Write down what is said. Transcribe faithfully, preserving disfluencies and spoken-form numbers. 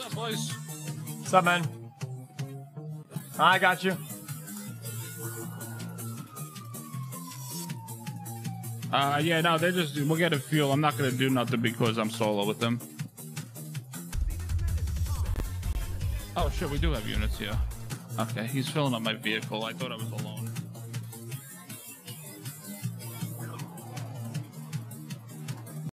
up, boys? What's up, man? I got you. Uh, yeah, no, they're just, we'll get a fuel. I'm not gonna do nothing because I'm solo with them. Oh shit, we do have units here. Okay, he's filling up my vehicle. I thought I was alone.